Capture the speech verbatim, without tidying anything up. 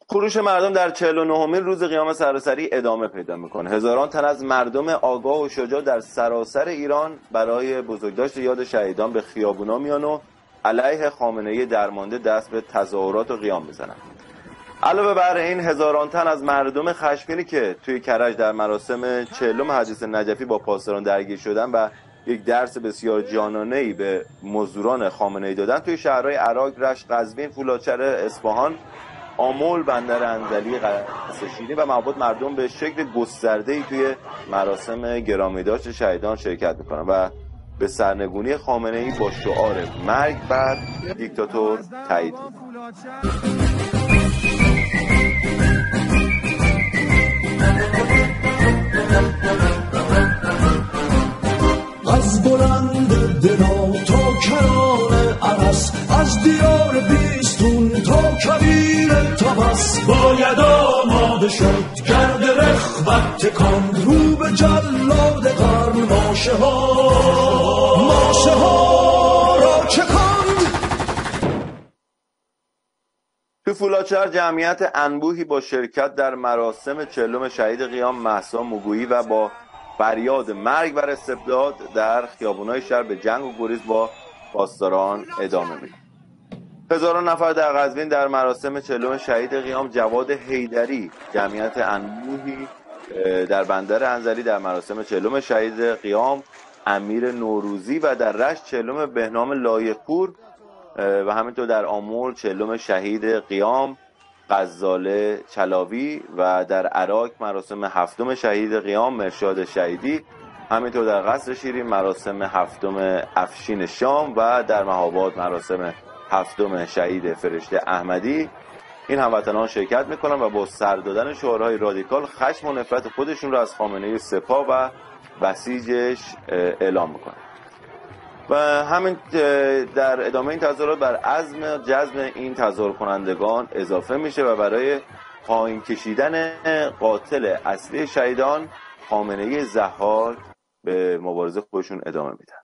خروش مردم در چهل و نهمین روز قیام سراسری ادامه پیدا میکنه. هزاران تن از مردم آگاه و شجاع در سراسر ایران برای بزرگداشت یاد شهیدان به خیابونا میان و علیه خامنه‌ای درمانده دست به تظاهرات و قیام میزنن. علاوه بر این هزاران تن از مردم خشمگینی که توی کرج در مراسم چهلم حدیث نجفی با پاسداران درگیر شدن و یک درس بسیار جانانه‌ای به مزدوران خامنه‌ای دادن، توی شهرهای عراق، رشت، قزوین، فولادچر، اصفهان، آمل، بندر انزلی، قصر شیرین و معبد مردم به شکل گسترده‌ای توی مراسم گرامیداشت شهیدان شرکت میکنن و به سرنگونی خامنه‌ای با شعار مرگ بر دیکتاتور تایید میکنن. از بلند دنا تا کران عرس، از دیار بیستون تا کویر تبس، باید آماده شد کرد رخوت تکاند، رو به جلاد قرن ماشه ها ماشه ها را چکاند. تو فولادشهر جمعیت انبوهی با شرکت در مراسم چهلم شهید قیام مهسا موگویی و با فریاد مرگ بر استبداد در خیابان‌های شهر به جنگ و گریز با پاسداران ادامه می‌دهد. هزاران نفر در قزوین در مراسم چهلم شهید قیام جواد حیدری، جمعیت انبوهی در بندر انزلی در مراسم چهلم شهید قیام امیر نوروزی و در رشت چهلم بهنام لایق‌پور و همینطور در آمل چهلم شهید قیام غزاله چلاوی و در عراق مراسم هفتم شهید قیام مرشاد شهیدی، همینطور در قصر شیرین مراسم هفتم افشین شام و در مهاباد مراسم هفتم شهید فرشته احمدی. این هموطنان شرکت میکنن و با سر دادن شعارهای رادیکال خشم و نفرت خودشون را از خامنه‌ای سپاه و بسیجش اعلام میکنن و همین در ادامه این تظاهرات بر عزم جزم این تظاهر کنندگان اضافه میشه و برای پایین کشیدن قاتل اصلی شهیدان خامنه‌ای ضحاک به مبارزه خودشون ادامه میدن.